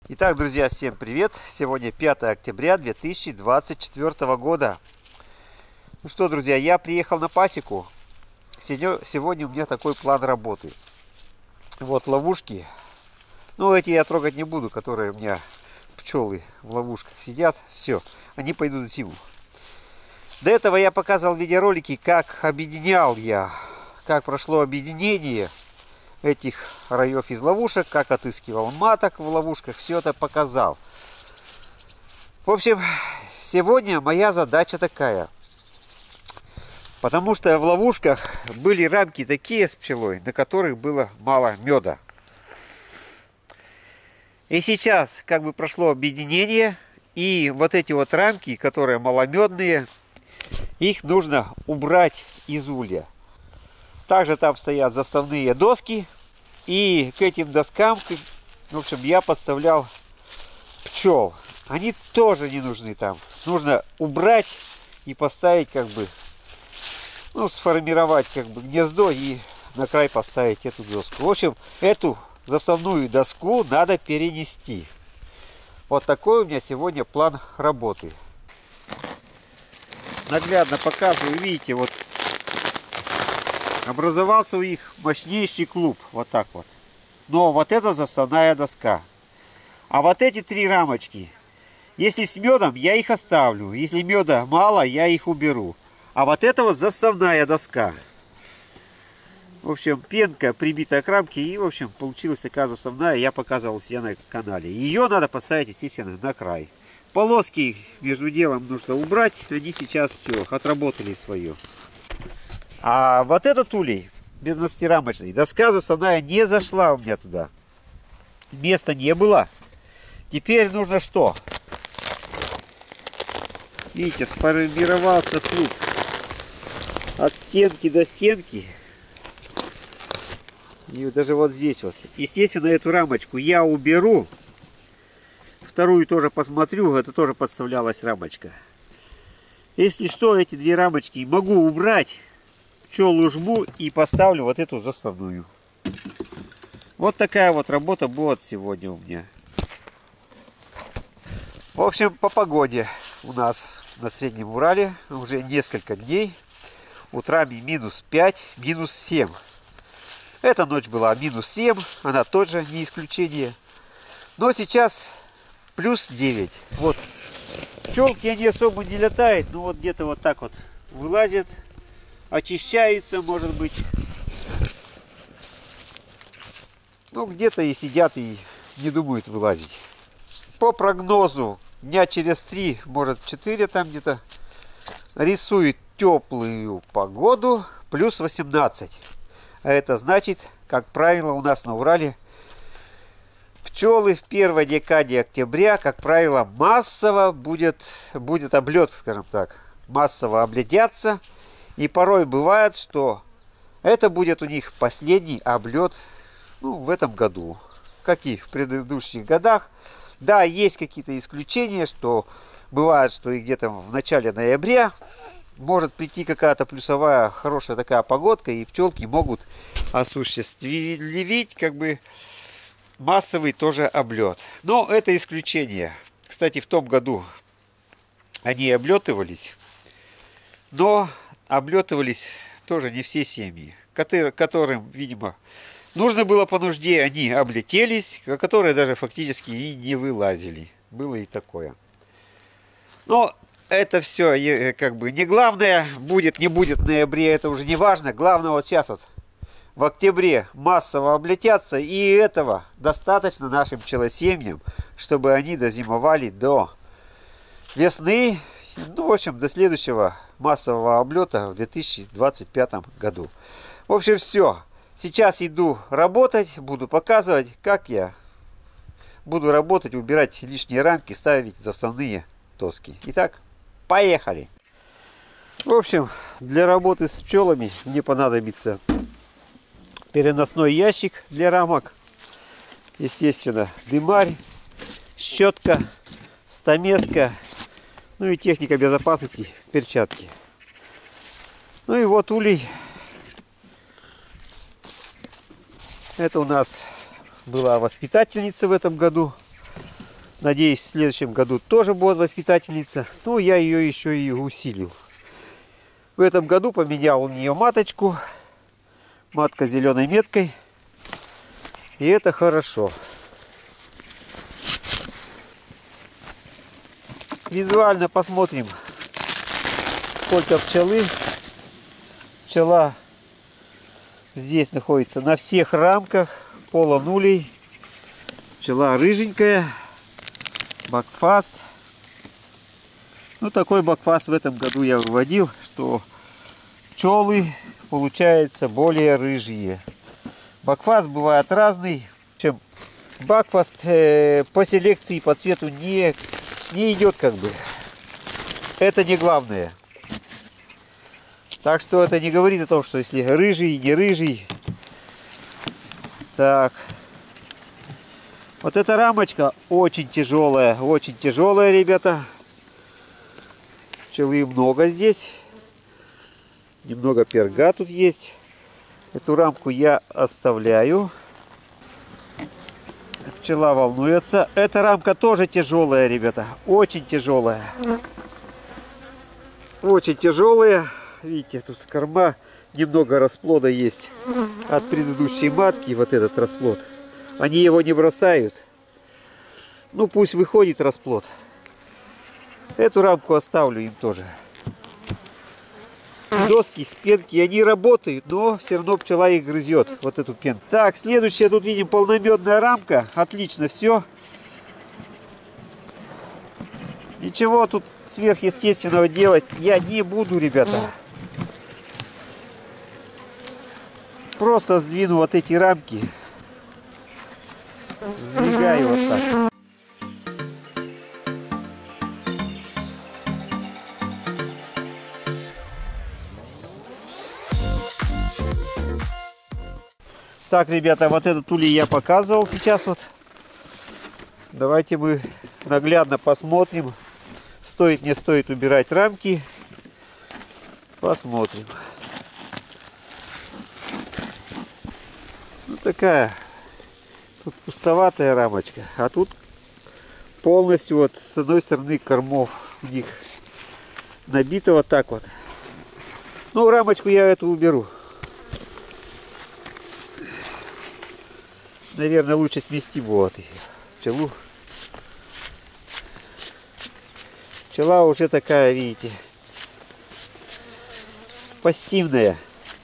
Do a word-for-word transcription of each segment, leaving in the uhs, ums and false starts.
Итак, друзья, всем привет! Сегодня пятое октября две тысячи двадцать четвёртого года. Ну что, друзья, я приехал на пасеку. Сегодня у меня такой план работы. Вот ловушки. Ну, эти я трогать не буду, которые у меня пчелы в ловушках сидят. Все, они пойдут в зиму. До этого я показывал видеоролики, как объединял я, как прошло объединение этих раев из ловушек, как отыскивал маток в ловушках, все это показал. В общем, сегодня моя задача такая. Потому что в ловушках были рамки такие с пчелой, на которых было мало меда. И сейчас как бы прошло объединение, и вот эти вот рамки, которые маломедные, их нужно убрать из улья. Также там стоят заставные доски. И к этим доскам, в общем, я подставлял пчел. Они тоже не нужны там. Нужно убрать и поставить, как бы, ну, сформировать, как бы, гнездо и на край поставить эту доску. В общем, эту заставную доску надо перенести. Вот такой у меня сегодня план работы. Наглядно показываю, видите, вот образовался у них мощнейший клуб, вот так вот. Но вот это заставная доска. А вот эти три рамочки, если с медом, я их оставлю. Если меда мало, я их уберу. А вот это вот заставная доска. В общем, пенка прибитая к рамке. И, в общем, получилась такая заставная. Я показывал себе на канале. Ее надо поставить, естественно, на край. Полоски между делом нужно убрать. Они сейчас все отработали свое. А вот этот улей, двенадцатирамочный, доска заставная не зашла у меня туда. Места не было. Теперь нужно что? Видите, сформировался клуб от стенки до стенки. И даже вот здесь вот. Естественно, эту рамочку я уберу. Вторую тоже посмотрю, это тоже подставлялась рамочка. Если что, эти две рамочки могу убрать. Пчелу жму и поставлю вот эту заставную. Вот такая вот работа будет сегодня у меня. В общем, по погоде у нас на Среднем Урале уже несколько дней. Утрами минус пять, минус семь. Эта ночь была минус семь, она тоже не исключение. Но сейчас плюс девять. Вот пчелки, они особо не летают, но вот где-то вот так вот вылазят. Очищаются, может быть. Ну, где-то и сидят, и не думают вылазить. По прогнозу, дня через три, может четыре там где-то, рисует теплую погоду, плюс восемнадцать. А это значит, как правило, у нас на Урале пчелы в первой декаде октября, как правило, массово будет, будет облет, скажем так. Массово облетятся. И порой бывает, что это будет у них последний облет, ну, в этом году, как и в предыдущих годах. Да, есть какие-то исключения, что бывает, что и где-то в начале ноября может прийти какая-то плюсовая хорошая такая погодка, и пчелки могут осуществить, как бы, массовый тоже облет. Но это исключение. Кстати, в том году они облетывались, но облетывались тоже не все семьи, которым, видимо, нужно было по нужде, они облетелись, а которые даже фактически и не вылазили. Было и такое. Но это все как бы не главное, будет, не будет в ноябре, это уже не важно. Главное вот сейчас вот в октябре массово облетятся, и этого достаточно нашим пчелосемьям, чтобы они дозимовали до весны, ну, в общем, до следующего массового облета в две тысячи двадцать пятом году. В общем, все. Сейчас иду работать, буду показывать, как я буду работать, убирать лишние рамки, ставить заставные доски. Итак, поехали! В общем, для работы с пчелами мне понадобится переносной ящик для рамок, естественно, дымарь, щетка, стамеска, ну и техника безопасности, перчатки. Ну и вот улей. Это у нас была воспитательница в этом году. Надеюсь, в следующем году тоже будет воспитательница. Ну, я ее еще и усилил. В этом году поменял у нее маточку. Матка с зеленой меткой. И это хорошо. Визуально посмотрим, сколько пчелы. Пчела здесь находится на всех рамках, полонулей. Пчела рыженькая, бакфаст. Ну, такой бакфаст в этом году я выводил, что пчелы получаются более рыжие. Бакфаст бывает разный, чем бакфаст э, по селекции, по цвету не, не идет как бы. Это не главное. Так что это не говорит о том, что если рыжий, не рыжий. Так. Вот эта рамочка очень тяжелая, очень тяжелая, ребята. Пчелы много здесь. Немного перга тут есть. Эту рамку я оставляю. Пчела волнуется. Эта рамка тоже тяжелая, ребята. Очень тяжелая. Очень тяжелая. Видите, тут корма. Немного расплода есть от предыдущей матки. Вот этот расплод. Они его не бросают. Ну, пусть выходит расплод. Эту рамку оставлю им тоже. Доски, спенки, они работают, но все равно пчела их грызет. Вот эту пенку. Так, следующая, тут видим полномедная рамка. Отлично все. Ничего тут сверхъестественного делать я не буду, ребята. Просто сдвину вот эти рамки. Сдвигаю вот так. Так, ребята, вот этот улей я показывал сейчас вот. Давайте мы наглядно посмотрим, стоит не стоит убирать рамки. Посмотрим. Ну, такая тут пустоватая рамочка, а тут полностью вот с одной стороны кормов у них набито вот так вот. Ну, рамочку я эту уберу. Наверное, лучше смести вот пчелу. Пчела уже такая, видите, пассивная.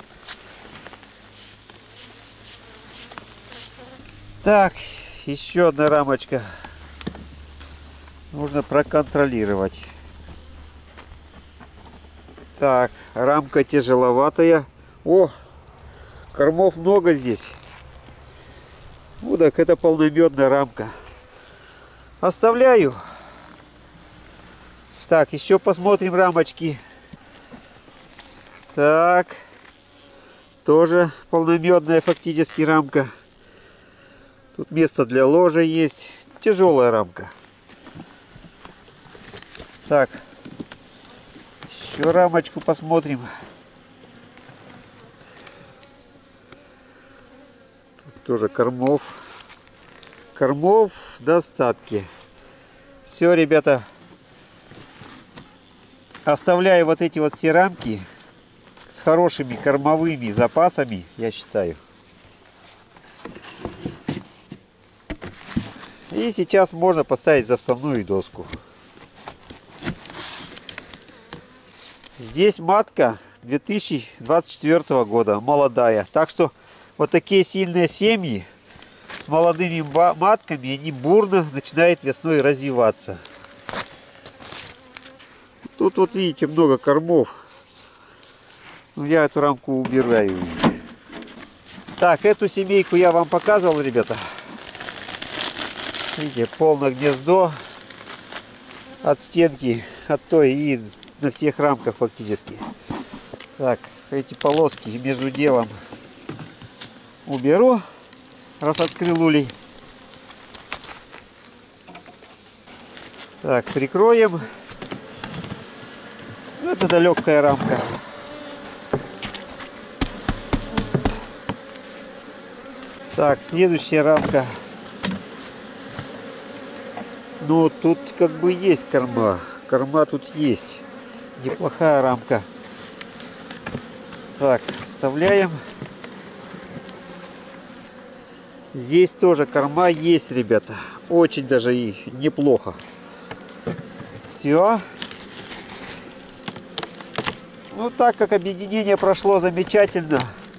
Так, еще одна рамочка. Нужно проконтролировать. Так, рамка тяжеловатая. О, кормов много здесь. Ну так, это полномедная рамка. Оставляю. Так, еще посмотрим рамочки. Так, тоже полномедная фактически рамка. Тут место для ложа есть. Тяжелая рамка. Так, еще рамочку посмотрим. Тоже кормов. Кормов в достатке. Все, ребята. Оставляю вот эти вот все рамки с хорошими кормовыми запасами, я считаю. И сейчас можно поставить заставную доску. Здесь матка две тысячи двадцать четвёртого года, молодая. Так что вот такие сильные семьи с молодыми матками, они бурно начинают весной развиваться. Тут вот видите много кормов. Я эту рамку убираю. Так, эту семейку я вам показывал, ребята. Видите, полное гнездо от стенки, от той и на всех рамках фактически. Так, эти полоски между делом уберу, раз открыл улей. Так, прикроем. Вот это легкая рамка. Так, следующая рамка. Ну, тут как бы есть корма. Корма тут есть. Неплохая рамка. Так, вставляем. Здесь тоже корма есть, ребята. Очень даже и неплохо. Все. Ну, так как объединение прошло замечательно.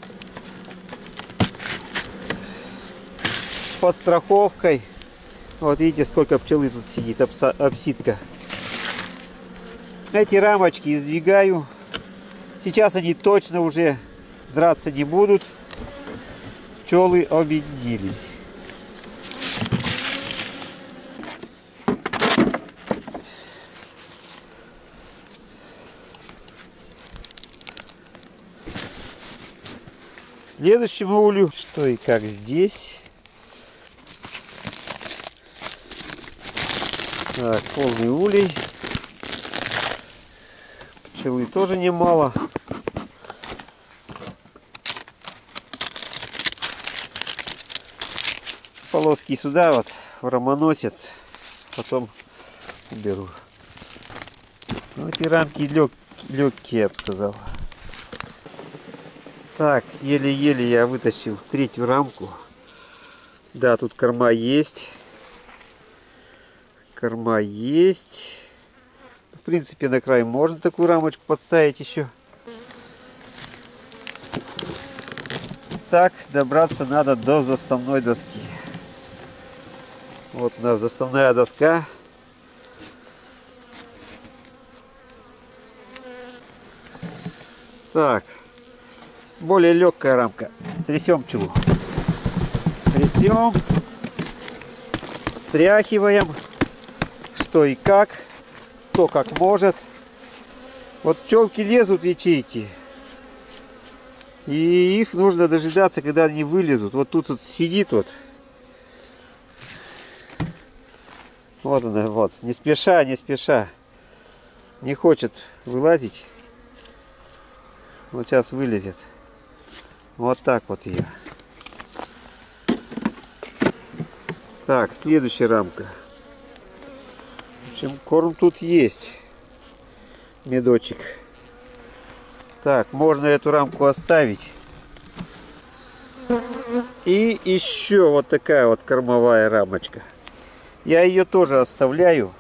С подстраховкой. Вот видите, сколько пчелы тут сидит, обсидка. Эти рамочки сдвигаю. Сейчас они точно уже драться не будут. Пчелы объединились. К следующему улю, что и как здесь. Так, полный улей. Пчелы тоже немало. Полоски сюда вот в ромоносец, потом уберу. Ну, эти рамки лег, легкие, я бы сказал. Так, еле-еле я вытащил третью рамку. Да, тут корма есть. Корма есть. В принципе, на край можно такую рамочку подставить еще. Так, добраться надо до заставной доски. Вот у нас заставная доска. Так, более легкая рамка. Трясем пчелу. Трясем. Стряхиваем. Что и как. Кто как может. Вот пчелки лезут в ячейки. И их нужно дожидаться, когда они вылезут. Вот тут вот сидит вот. Вот она, вот. Не спеша, не спеша. Не хочет вылазить. Вот сейчас вылезет. Вот так вот ее. Так, следующая рамка. В общем, корм тут есть. Медочек. Так, можно эту рамку оставить. И еще вот такая вот кормовая рамочка. Я ее тоже оставляю.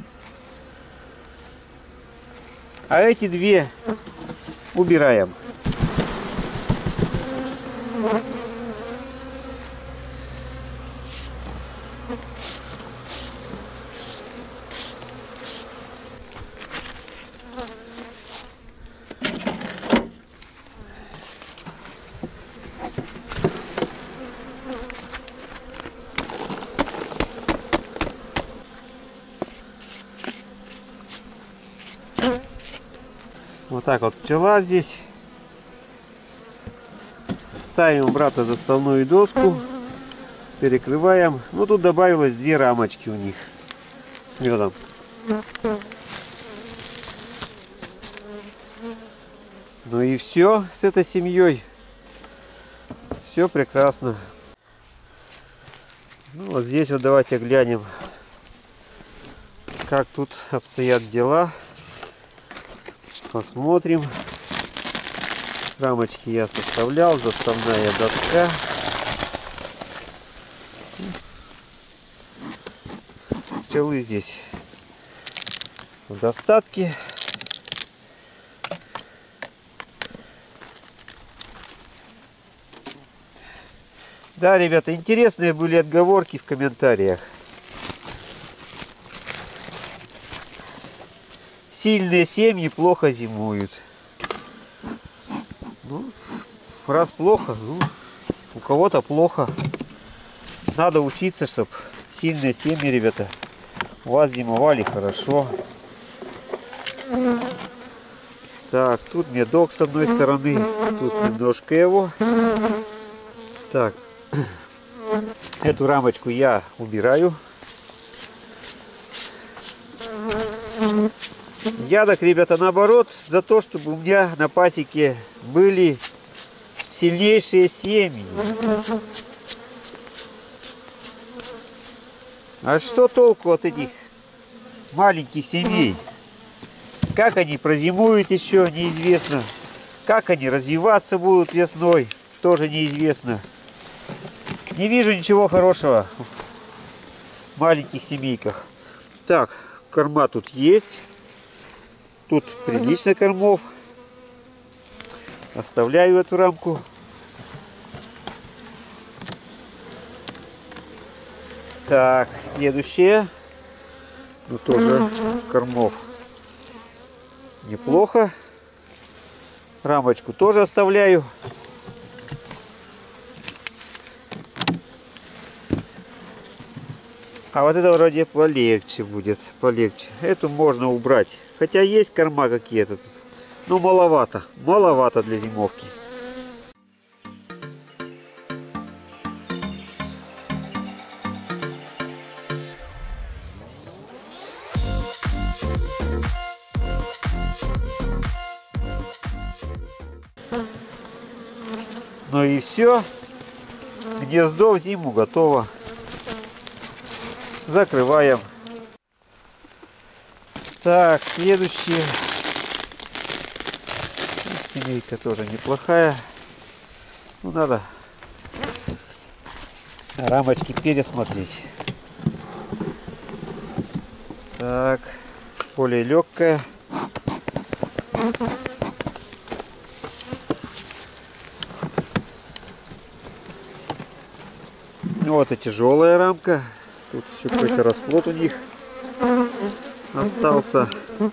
А эти две убираем. Вот так вот пчела здесь. Ставим обратно заставную доску. Перекрываем. Ну, тут добавилось две рамочки у них с медом. Ну и все с этой семьей. Все прекрасно. Ну, вот здесь вот давайте глянем, как тут обстоят дела. Посмотрим. Рамочки я составлял. Заставная доска. Пчелы здесь в достатке. Да, ребята, интересные были отговорки в комментариях. Сильные семьи плохо зимуют. Ну, раз плохо, ну, у кого-то плохо. Надо учиться, чтобы сильные семьи, ребята, у вас зимовали хорошо. Так, тут медок с одной стороны, тут немножко его. Так, эту рамочку я убираю. Я так, ребята, наоборот, за то, чтобы у меня на пасеке были сильнейшие семьи. А что толку от этих маленьких семей? Как они прозимуют, еще неизвестно. Как они развиваться будут весной, тоже неизвестно. Не вижу ничего хорошего в маленьких семейках. Так, корма тут есть. Тут прилично кормов. Оставляю эту рамку. Так, следующее. Ну, тоже кормов неплохо. Рамочку тоже оставляю. А вот это вроде полегче будет, полегче. Эту можно убрать. Хотя есть корма какие-то тут. Но маловато, маловато для зимовки. Ну и все. Гнездо в зиму готово. Закрываем. Так, следующее. Семейка тоже неплохая. Ну, надо рамочки пересмотреть. Так, более легкая. Вот и тяжелая рамка. Тут еще какой-то расплод у них остался.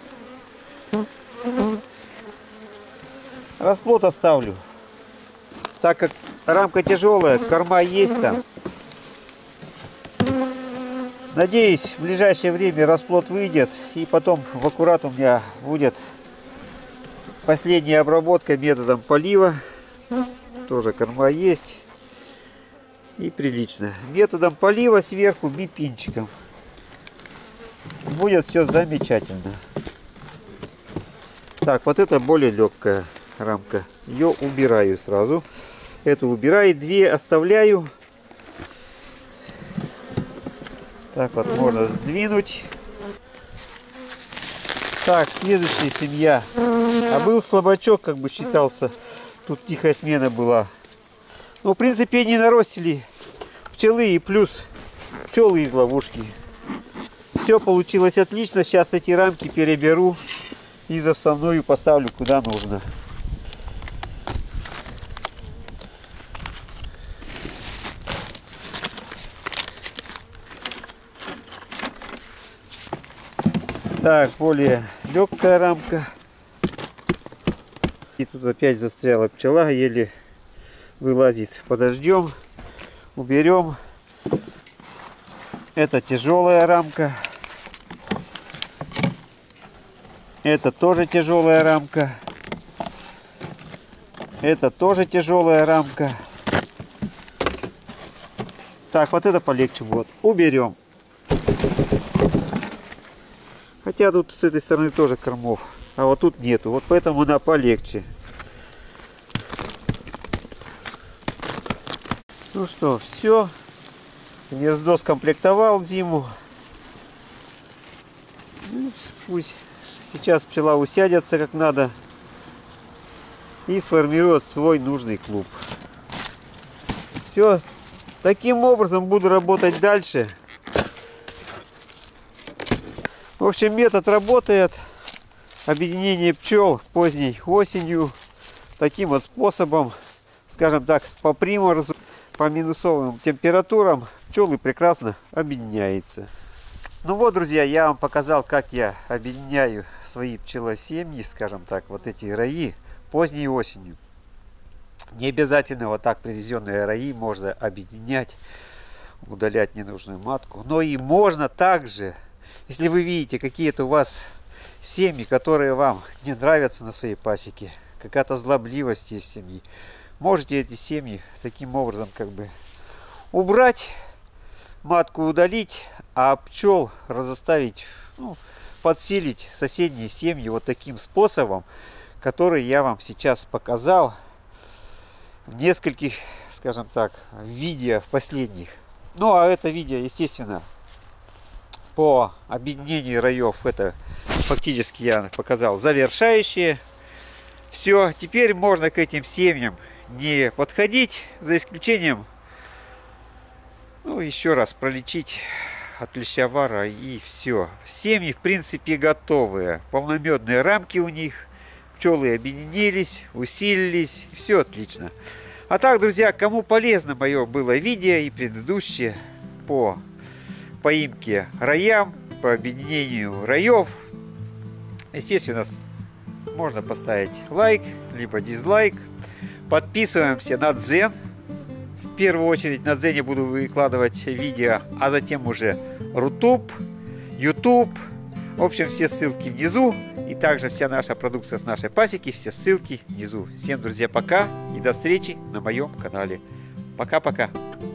Расплод оставлю. Так как рамка тяжелая, корма есть там. Надеюсь, в ближайшее время расплод выйдет. И потом в аккурат у меня будет последняя обработка методом полива. Тоже корма есть. И прилично. Методом полива сверху бипинчиком. Будет все замечательно. Так, вот это более легкая рамка. Ее убираю сразу. Эту убираю. Две оставляю. Так вот можно сдвинуть. Так, следующая семья. А был слабачок, как бы считался. Тут тихая смена была. Ну, в принципе, они наростили пчелы и плюс пчелы из ловушки. Все получилось отлично. Сейчас эти рамки переберу и завсовную поставлю куда нужно. Так, более легкая рамка. И тут опять застряла пчела, еле вылазит. Подождем, уберем. Это тяжелая рамка. Это тоже тяжелая рамка. Это тоже тяжелая рамка. Так, вот это полегче будет. Уберем. Хотя тут с этой стороны тоже кормов. А вот тут нету. Вот поэтому она полегче. Ну что, все. Гнездо скомплектовал зиму. Пусть сейчас пчела усядется как надо. И сформирует свой нужный клуб. Все. Таким образом буду работать дальше. В общем, метод работает. Объединение пчел поздней осенью. Таким вот способом, скажем так, по приморозу, по минусовым температурам пчелы прекрасно объединяются. Ну вот, друзья, я вам показал, как я объединяю свои пчелосемьи, скажем так, вот эти раи поздней осенью. Не обязательно вот так привезенные раи можно объединять, удалять ненужную матку. Но и можно также, если вы видите какие-то у вас семьи, которые вам не нравятся на своей пасеке, какая-то злобливость есть семьи, можете эти семьи таким образом как бы убрать, матку удалить, а пчел разоставить, ну, подсилить соседние семьи вот таким способом, который я вам сейчас показал в нескольких, скажем так, видео в последних. Ну а это видео, естественно, по объединению раев это фактически я показал завершающие. Все, теперь можно к этим семьям не подходить, за исключением, ну, еще раз пролечить от лещавара, и все. Семьи в принципе готовые, полномедные рамки у них, пчелы объединились, усилились, все отлично. А так, друзья, кому полезно мое было видео и предыдущее по поимке роям, по объединению раев, естественно, можно поставить лайк, либо дизлайк. Подписываемся на Дзен. В первую очередь на Дзене буду выкладывать видео, а затем уже Рутуб, Ютуб. В общем, все ссылки внизу. И также вся наша продукция с нашей пасеки, все ссылки внизу. Всем, друзья, пока и до встречи на моем канале. Пока-пока.